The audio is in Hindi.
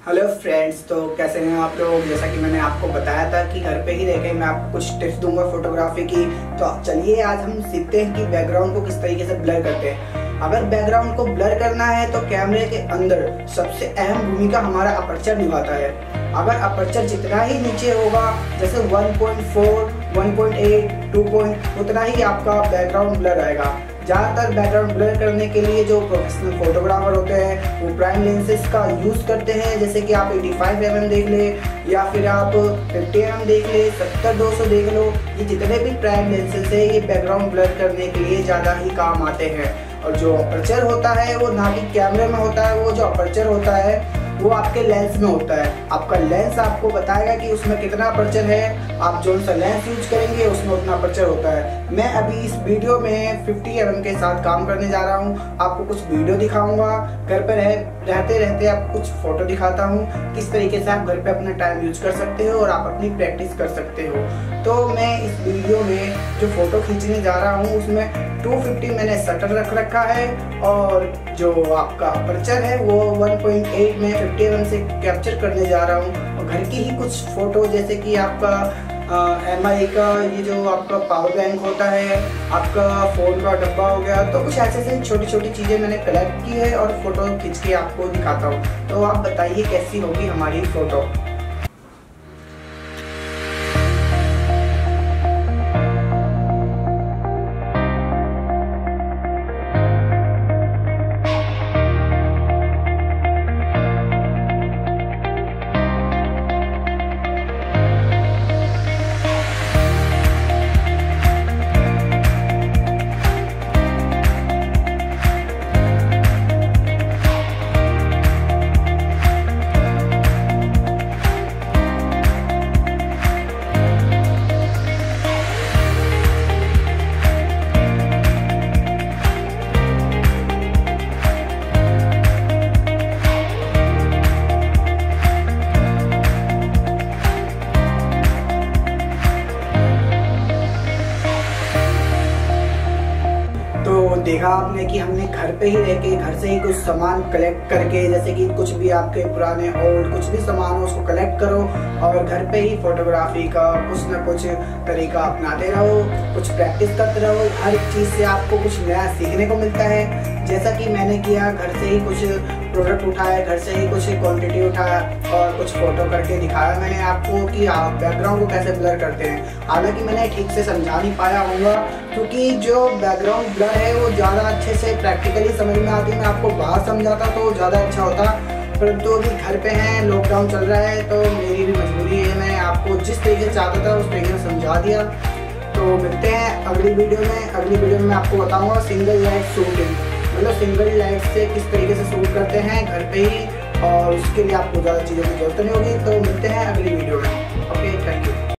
हेलो फ्रेंड्स, तो कैसे हैं आप लोग। जैसा कि मैंने आपको बताया था कि घर पे ही रह के मैं आपको कुछ टिप्स दूंगा फोटोग्राफी की। तो चलिए आज हम सीखते हैं कि बैकग्राउंड को किस तरीके से ब्लर करते हैं। अगर बैकग्राउंड को ब्लर करना है तो कैमरे के अंदर सबसे अहम भूमिका हमारा अपर्चर निभाता है। अगर अपर्चर जितना ही नीचे होगा, जैसे 1.4, 1.8, 2 उतना ही आपका बैकग्राउंड ब्लर आएगा। ज़्यादातर बैकग्राउंड ब्लर करने के लिए जो प्रोफेशनल फोटोग्राफर होते हैं वो प्राइम लेंसेज का यूज़ करते हैं। जैसे कि आप 85mm देख ले या फिर आप 50mm देख ले, 70-200 देख लो। ये जितने भी प्राइम लेंसेज है ये बैकग्राउंड ब्लर करने के लिए ज़्यादा ही काम आते हैं। और जो अपर्चर होता है वो ना कि कैमरे में होता है, वो जो अपर्चर होता है वो आपके लेंस में होता है। आपका लेंस आपको बताएगा कि उसमें कितना अपर्चर है। आप जो सा लेंस यूज करेंगे उसमें उतना अपर्चर होता है। मैं अभी इस वीडियो में 50mm के साथ काम करने जा रहा हूँ। आपको कुछ वीडियो दिखाऊंगा, घर पर रहते रहते आपको कुछ फोटो दिखाता हूँ, किस तरीके से आप घर पे अपना टाइम यूज कर सकते हो और आप अपनी प्रैक्टिस कर सकते हो। तो मैं इस वीडियो में जो फोटो खींचने जा रहा हूँ उसमें 250 मैंने शटर रख रखा है और जो आपका अपर्चर है वो 1.8 में 50mm से कैप्चर करने जा रहा हूँ। और घर की ही कुछ फोटो, जैसे कि आपका MI का ये जो आपका पावर बैंक होता है, आपका फ़ोन का डब्बा हो गया, तो कुछ ऐसे छोटी छोटी चीज़ें मैंने कलेक्ट की है और फोटो खींच के आपको दिखाता हूँ। तो आप बताइए कैसी होगी हमारी फोटो। तो देखा आपने कि हमने घर पे ही रह के घर से ही कुछ सामान कलेक्ट करके, जैसे कि कुछ भी आपके पुराने ओल्ड कुछ भी सामान हो उसको कलेक्ट करो और घर पे ही फोटोग्राफी का कुछ ना कुछ तरीका अपनाते रहो, कुछ प्रैक्टिस करते रहो। हर चीज़ से आपको कुछ नया सीखने को मिलता है। जैसा कि मैंने किया, घर से ही कुछ प्रोडक्ट उठाया, घर से ही कुछ क्वांटिटी उठाया और कुछ फोटो करके दिखाया मैंने आपको कि आप बैकग्राउंड को कैसे ब्लर करते हैं। हालांकि मैंने ठीक से समझा नहीं पाया होगा क्योंकि जो बैकग्राउंड ब्लर है वो ज़्यादा अच्छे से प्रैक्टिकली समझ में आती है। मैं आपको बाहर समझाता तो ज़्यादा अच्छा होता, परंतु अभी घर पे हैं, लॉकडाउन चल रहा है, तो मेरी भी मजबूरी है। मैं आपको जिस तरीके से चाहता था उस तरीके से समझा दिया। तो मिलते हैं अगली वीडियो में। अगली वीडियो में मैं आपको बताऊँगा सिंगल लाइट शूटिंग, मतलब सिंगल लाइट से किस तरीके से शूट करते हैं घर पे ही, और उसके लिए आपको ज़्यादा चीज़ों की जरूरत नहीं होगी। तो मिलते हैं अगली वीडियो में। Okay, thank you.